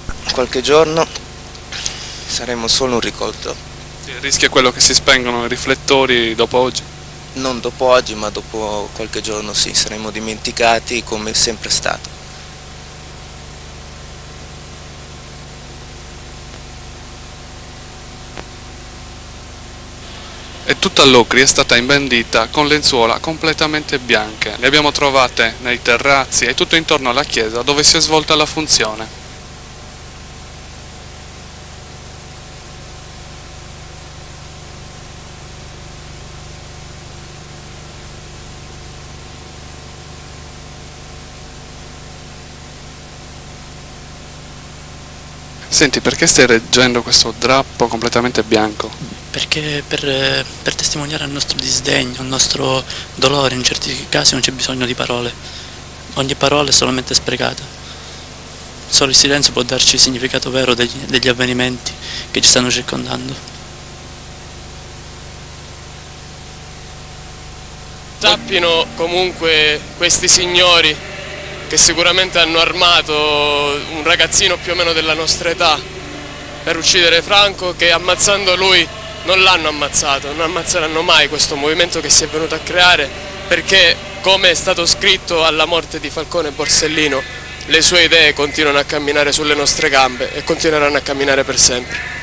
qualche giorno saremo solo un ricordo. Il rischio è quello che si spengano i riflettori dopo oggi. Non dopo oggi, ma dopo qualche giorno sì, saremo dimenticati come è sempre stato. E tutta l'Ocri è stata imbandita con lenzuola completamente bianche. Le abbiamo trovate nei terrazzi e tutto intorno alla chiesa dove si è svolta la funzione. Senti, perché stai reggendo questo drappo completamente bianco? Perché per testimoniare il nostro disdegno, il nostro dolore, in certi casi non c'è bisogno di parole. Ogni parola è solamente sprecata. Solo il silenzio può darci il significato vero degli avvenimenti che ci stanno circondando. Sappino comunque questi signori che sicuramente hanno armato un ragazzino più o meno della nostra età per uccidere Franco, che ammazzando lui non l'hanno ammazzato, non ammazzeranno mai questo movimento che si è venuto a creare, perché, come è stato scritto alla morte di Falcone e Borsellino, le sue idee continuano a camminare sulle nostre gambe e continueranno a camminare per sempre.